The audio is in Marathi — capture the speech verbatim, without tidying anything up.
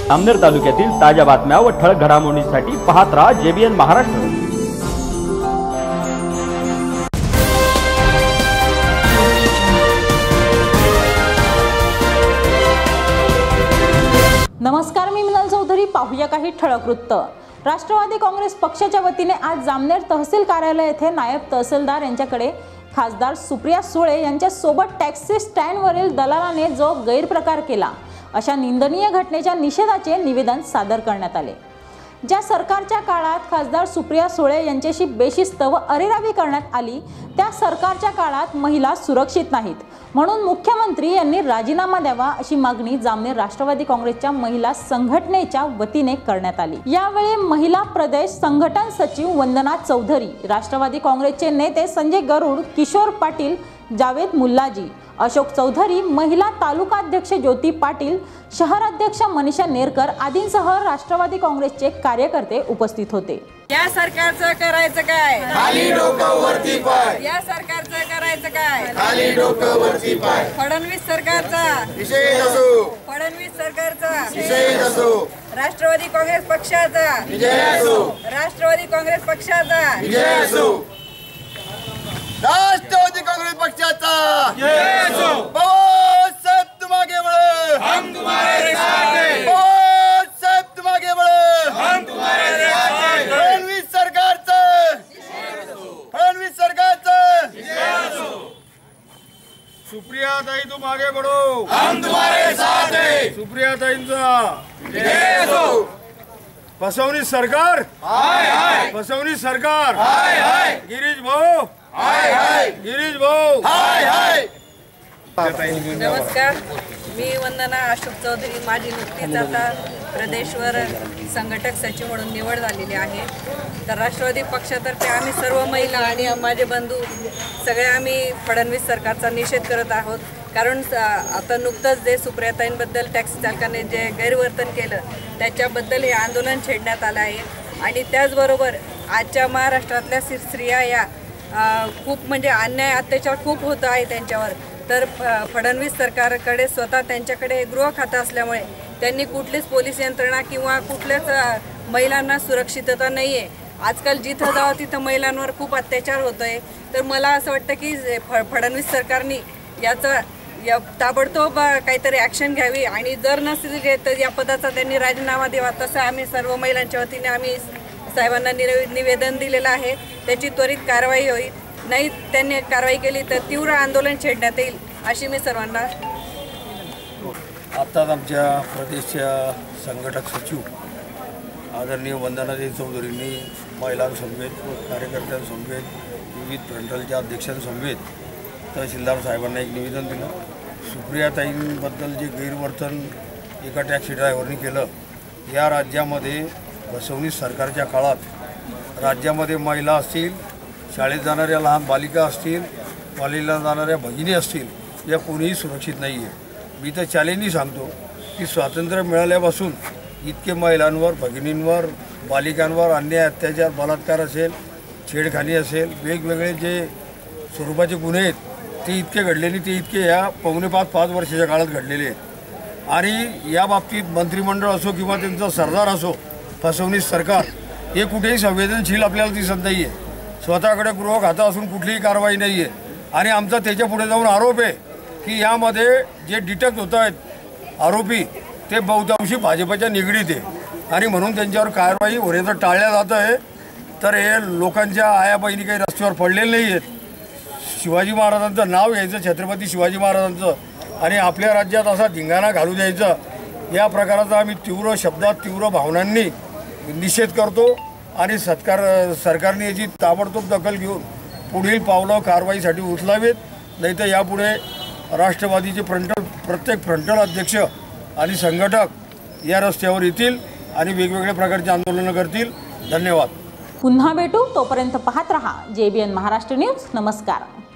जामनेर तालुक्यातील ताज्या बातम्या व ठळक घडामोडींसाठी पाहत रहा जेबीएन महाराष्ट्र। नमस्कार, मी मिनल चौधरी। पाहूया काही ठळक वृत्त। राष्ट्रवादी काँग्रेस पक्षाच्या वतीने आज जामनेर तहसील कार्यालय येथे नायब तहसीलदार यांच्याकडे खासदार सुप्रिया सुळे यांच्या सोबत टॅक्सी स्टँडवरील दलालाने जो गैरप्रकार केला अशा निंदनीय घटनेच्या निषेधाचे निवेदन सादर करण्यात आले। ज्या सरकारच्या काळात खासदार सुप्रिया सुळे यांच्याशी बेशिस्त व अरेरावी करण्यात आली त्या सरकारच्या काळात महिला सुरक्षित नाहीत, म्हणून मुख्यमंत्री यांनी राजीनामा द्यावा अशी मागणी जामनेर राष्ट्रवादी काँग्रेसच्या महिला संघटनेच्या वतीने करण्यात आली। यावेळी महिला प्रदेश संघटन सचिव वंदना चौधरी, राष्ट्रवादी काँग्रेसचे नेते संजय गरुड, किशोर पाटील, जावेद मुल्लाजी, अशोक चौधरी, महिला तालुकाध्यक्ष ज्योती पाटील, शहराध्यक्ष मनीषा नेरकर आदींसह राष्ट्रवादी काँग्रेसचे कार्यकर्ते उपस्थित होते। या सरकारचं करायचं काय? खाली डोकं वरती पाय। या सरकारचं करायचं काय? खाली डोकं वरती पाय। फडणवीस सरकारचा विजय असो। फडणवीस सरकारचा विजय असो। राष्ट्रवादी काँग्रेस पक्षाचा विजय असो। राष्ट्रवादी काँग्रेस पक्षाचा विजय असो। राष्ट्रवादी काँग्रेस पक्षाचा विजय असो। बहुत सब तुम आगे बढ़ो, हम तुम्हारे साथ हैं। बहुत सब तुम आगे बढ़ो, हम तुम्हारे साथ हैं। फडणवीस सरकारचा फडणवीस सरकारचा विजय असो। सुप्रिया ताई तुम आगे बढ़ो, हम तुम्हारे साथ हैं। सुप्रिया ताईंचा विजय असो। फसवणीस सरकार हाय हाय। फसवणीस सरकार हाय हाय। गिरीश भाऊ हाय हाय। गिरीश भाऊ हाय हाय। नमस्कार, मी वंदना अशोक चौधरी। माझी नुकतीच आता प्रदेशवर संघटक सचिव म्हणून निवड झालेली आहे। तर राष्ट्रवादी पक्षातर्फे आम्ही सर्व महिला आणि माझे बंधू सगळे आम्ही फडणवीस सरकारचा निषेध करत आहोत। कारण आता नुकतंच जे सुप्रियाताईंबद्दल टॅक्सी चालकाने जे गैरवर्तन केलं त्याच्याबद्दल हे आंदोलन छेडण्यात आलं आहे। आणि त्याचबरोबर आजच्या महाराष्ट्रातल्या स्त्रिया या खूप म्हणजे अन्याय अत्याचार खूप होत आहे त्यांच्यावर। तर फडणवीस सरकारकडे स्वतः त्यांच्याकडे गृह खातं असल्यामुळे त्यांनी कुठलीच पोलीस यंत्रणा किंवा कुठल्याच महिलांना सुरक्षितता नाही आहे। आजकाल जिथं जावं तिथं महिलांवर खूप अत्याचार होत आहे। तर मला असं वाटतं की फ फडणवीस सरकारने याचा या ताबडतोब काहीतरी ॲक्शन घ्यावी आणि जर नसेल तर या पदाचा त्यांनी राजीनामा द्यावा। तसं आम्ही सर्व महिलांच्या वतीने आम्ही साहेबांना निवेदन दिलेलं आहे। त्याची त्वरित कारवाई होईल, नाही त्यांनी कारवाई केली तर तीव्र आंदोलन छेडण्यात येईल अशी मी सर्वांना। आत्ताच आमच्या प्रदेशच्या संघटक सचिव आदरणीय वंदनाताई चौधरींनी महिलांसमवेत व कार्यकर्त्यांसमवेत विविध फ्रंटलच्या अध्यक्षांसमवेत तहसीलदार साहेबांना एक निवेदन दिलं। सुप्रियाताईंबद्दल जे गैरवर्तन एका टॅक्सी ड्रायव्हरने केलं, या राज्यामध्ये फसवणीस सरकारच्या काळात राज्यामध्ये महिला असतील, शाळेत जाणाऱ्या लहान बालिका असतील, कॉलेजला जाणाऱ्या भगिनी असतील, या कोणीही सुरक्षित नाही आहे। मी तर चॅलेंजनी सांगतो की स्वातंत्र्य मिळाल्यापासून इतके महिलांवर, भगिनींवर, बालिकांवर अन्याय, अत्याचार, बलात्कार असेल, छेडखानी असेल, वेगवेगळे जे स्वरूपाचे गुन्हे आहेत ते इतके घडले नाही, ते इतके या पावणे पाच पाच वर्षाच्या काळात घडलेले आहेत। आणि या बाबतीत मंत्रिमंडळ असो किंवा त्यांचा सरदार असो, फसवणीस सरकार हे कुठेही संवेदनशील आपल्याला दिसत नाही आहे। स्वतःकडे गृह खातं असून कुठलीही कारवाई नाही आहे। आणि आमचा त्याच्या पुढे जाऊन आरोप आहे की यामध्ये जे डिटेक्ट होत आहेत आरोपी ते बहुतांशी भाजपच्या निगडीत आहे आणि म्हणून त्यांच्यावर कारवाई होण्याचं टाळल्या जात आहे। तर हे लोकांच्या आया बहिणी काही रस्त्यावर पडलेले नाही आहेत। शिवाजी महाराजांचं नाव घ्यायचं, छत्रपती शिवाजी महाराजांचं, आणि आपल्या राज्यात असा धिंगाणा घालू द्यायचा, या प्रकाराचा आम्ही तीव्र शब्दात तीव्र भावनांनी निषेध करतो। आणि सत्कार सरकारने याची ताबडतोब दखल घेऊन पुढील पावलं कारवाईसाठी उचलावेत, नाही तर यापुढे राष्ट्रवादीचे फ्रंटल प्रत्येक फ्रंटल अध्यक्ष आणि संघटक या रस्त्यावर येतील आणि वेगवेगळ्या प्रकारचे आंदोलनं करतील। धन्यवाद। पुन्हा भेटू, तोपर्यंत पाहत रहा जेबीएन महाराष्ट्र न्यूज। नमस्कार।